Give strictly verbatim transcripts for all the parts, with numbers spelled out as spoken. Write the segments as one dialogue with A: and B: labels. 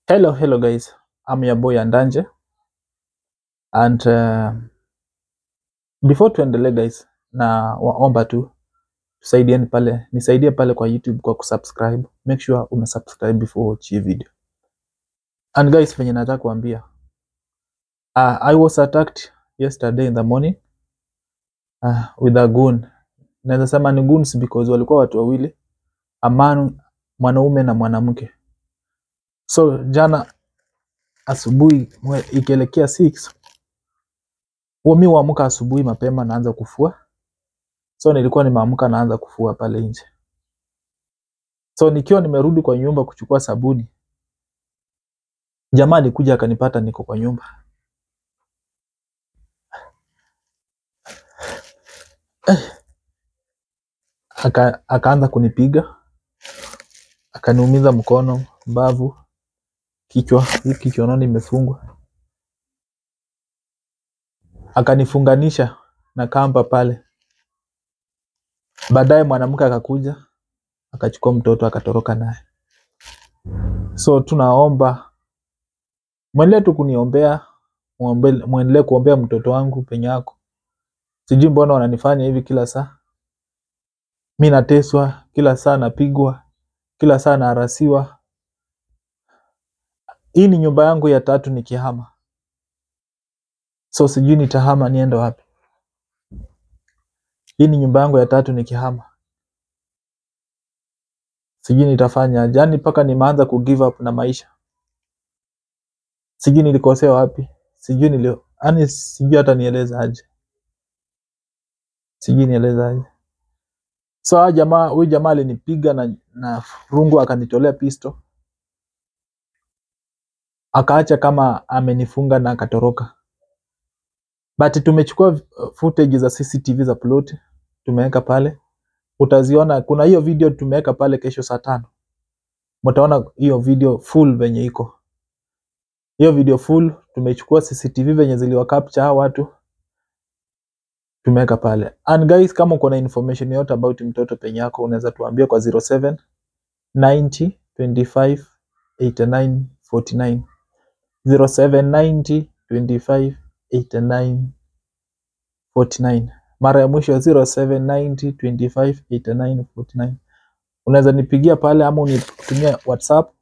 A: Hello, hello guys. I'm your boy Andanje. And uh, before tuendelee guys, na waomba tu tusaidieni pale, nisaidie pale kwa YouTube kwa kusubscribe. Make sure umesubscribe before watch hii video. And guys, venye nataka kuambia, uh, I was attacked yesterday in the morning uh, with a goon. Naweza sema ni goons because walikuwa watu wawili, a man, mwanaume na mwanamke. So jana asubuhi ikielekea six, mimi huamka asubuhi mapema naanza kufua. So nilikuwa nimeamka naanza kufua pale nje. So nikiwa nimerudi kwa nyumba kuchukua sabuni, jamaa alikuja akanipata niko kwa nyumba. Aka akaanza kunipiga, akaniumiza mkono, mbavu, kichwa, hii kichwa nani imefungwa. Akanifunganisha na kamba pale. Baadaye mwanamke akakuja, akachukua mtoto akatoroka naye. So tunaomba mwendelee tu kuniombea, muendelee kuombea mtoto wangu penye yako. Sijui mbona wananifanya hivi kila saa. Mimi nateswa kila saa, napigwa kila saa, naharasiwa. Hii ni nyumba yangu ya tatu nikihama. So sijui nitahama niende wapi. Hii ni nyumba yangu ya tatu nikihama. Sijui nitafanya jani paka nimeanza ku give up na maisha. Sijui nilikosea wapi. Sijui nilio, yani sijui hata nieleza aje. Sijui nieleza aje. So jamaa, huyu jamaa alinipiga na na rungu akanitolea pisto. Akaacha kama amenifunga na akatoroka. But tumechukua footage za C C T V za plot, tumeweka pale. Utaziona, kuna hiyo video tumeweka pale kesho saa tano. Mtaona hiyo video full venye iko. Hiyo video full tumechukua C C T V venye ziliwa capture watu, tumeweka pale. And guys, kama uko na information yote about mtoto penye yako, unaweza tuambie kwa zero seven ninety twenty-five eighty-nine forty-nine zero seven ninety twenty-five eighty-nine forty-nine. Mara ya mwisho zero seven ninety twenty-five eighty-nine forty-nine. Unaweza nipigia pale ama unitumia WhatsApp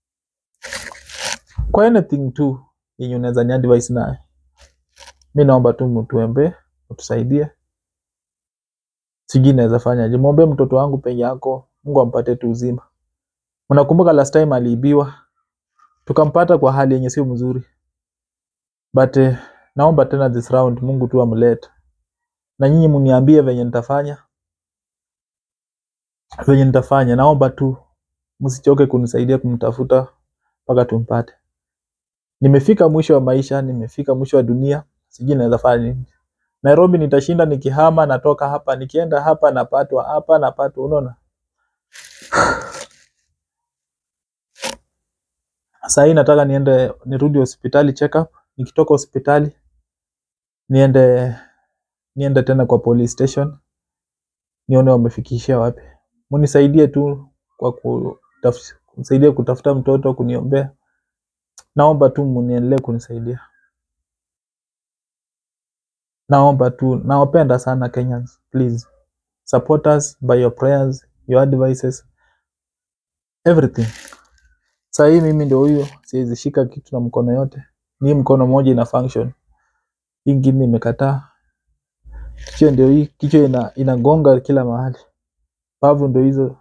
A: kwa anything tu yenye unaweza ni advice nayo. Mimi naomba tu mtuombe, utusaidie. Sijui naweza fanya aje. Muombe mtoto wangu penye yako, Mungu ampate tu uzima. Unakumbuka last time aliibiwa, tukampata kwa hali yenye sio mzuri. But eh, naomba tena this round Mungu tu amlete. Na nyinyi mniambie venye nitafanya. Venye nitafanya, naomba tu msichoke kunisaidia kumtafuta mpaka tumpate. Nimefika mwisho wa maisha, nimefika mwisho wa dunia, sijui naweza fanya nini. Nairobi nitashinda nikihama, natoka hapa, nikienda hapa napatwa, hapa napatwa, unaona? Sasa hii nataka niende nirudi hospitali check up, nikitoka hospitali niende niende tena kwa police station. Nione wamefikishia wapi. Mnisaidie tu kwa kutafuta, msaidie kutafuta mtoto, kuniombea. Naomba tu mniendelee kunisaidia. Naomba tu, nawapenda sana Kenyans. Please support us by your prayers, your advices, everything. Sasa hii mimi ndio huyo, siwezi shika kitu na mkono yote. Ni mkono mmoja ina function. Ingine imekataa. Kichwa ndio hii, kichwa ina inagonga kila mahali. Pavu ndio hizo.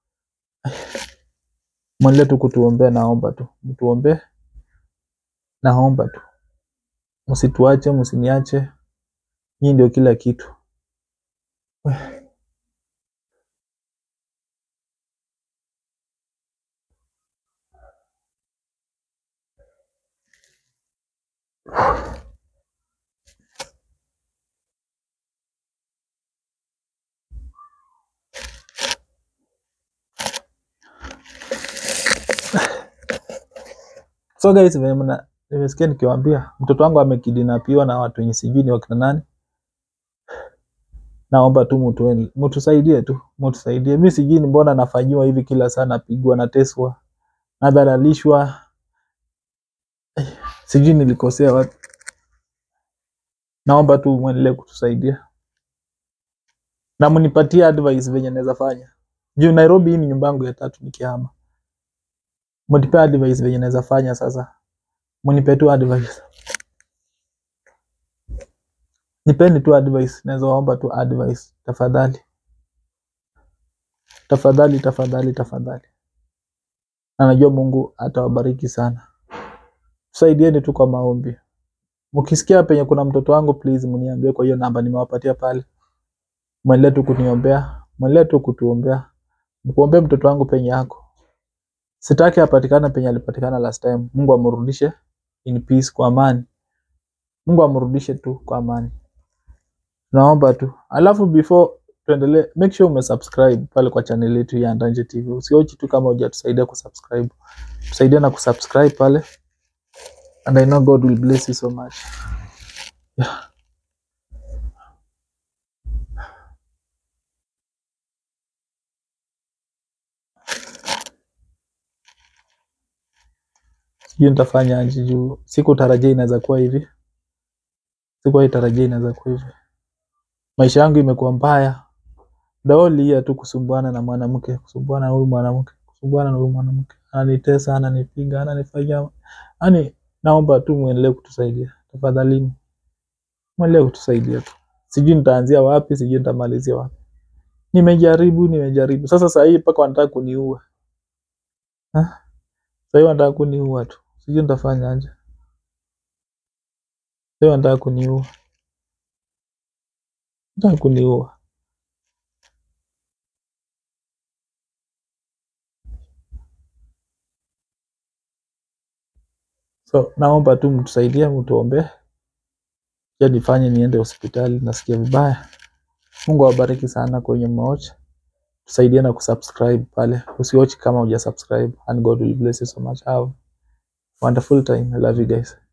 A: Mwendelee tu kutuombea, naomba tu. Mtuombee. Naomba tu. Msituache, msiniache. Nyinyi ndio kila kitu. So guys, mna nimesikia nikiwaambia mtoto wangu amekidnapiwa na watu wenye sijui ni wakina nani. Naomba tu mtu mtusaidie tu, mtusaidie. Mimi sijui ni mbona nafanywa hivi kila saa, napigwa, nateswa, nadhalalishwa. Sijui nilikosea wapi. Naomba tu muendelee kutusaidia. Na mnipatie advice venye naweza fanya. Juu Nairobi hii ni nyumba yangu ya tatu nikihama. Mnipe advice venye naweza fanya sasa. Mnipe tu advice. Nipeni tu advice, naweza omba tu advice tafadhali. Tafadhali, tafadhali, tafadhali. Na najua Mungu atawabariki sana. Tusaidieni tu kwa maombi. Mkisikia penye kuna mtoto wangu, please mniambie kwa hiyo namba nimewapatia pale. Mwendelee tu kuniombea, mwendelee tu kutuombea. Mkuombee mtoto wangu penye yako. Sitaki apatikane penye alipatikana last time. Mungu amrudishe in peace, kwa amani. Mungu amrudishe tu kwa amani. Naomba tu. Alafu before tuendelee, make sure umesubscribe pale kwa channel yetu ya Ndanje T V. Usiochi tu kama hujatusaidia kusubscribe. Tusaidie na kusubscribe pale. And I know God will bless you so much. Yeah. Sijui nitafanya aje juu sikutarajia inaweza kuwa hivi. Sikuwahi inaweza kuwa hivi. Maisha yangu imekuwa mbaya. The whole year tu kusumbuana na mwanamke, kusumbuana na huyu mwanamke, kusumbuana na huyu mwanamke. Ananitesa, ananipiga, ananifanya. Yaani naomba tu muendelee kutusaidia. Tafadhali. Muendelee kutusaidia tu. Sijui nitaanzia wapi, sijui nitamalizia wapi. Nimejaribu, nimejaribu. Sasa saa hii mpaka wanataka kuniua. Ha? Sasa hii wanataka kuniua tu. Sijui nitafanya aje. Sasa hii wanataka kuniua. Wanataka kuniua. So naomba tu mtusaidie, mtuombee. Ya nifanye niende hospitali, nasikia vibaya. Mungu awabariki sana kwenye mmeocha. Tusaidie na kusubscribe pale. Usiwatch kama hujasubscribe, and God will bless you so much. Have a wonderful time. I love you guys.